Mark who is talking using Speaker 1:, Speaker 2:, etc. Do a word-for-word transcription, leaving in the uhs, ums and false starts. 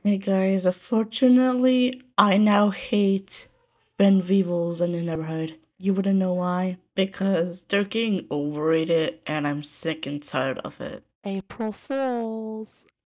Speaker 1: Hey guys, unfortunately, I now hate Ben Vivels in the neighborhood. You wouldn't know why? Because they're getting overrated and I'm sick and tired of it.
Speaker 2: April Fools.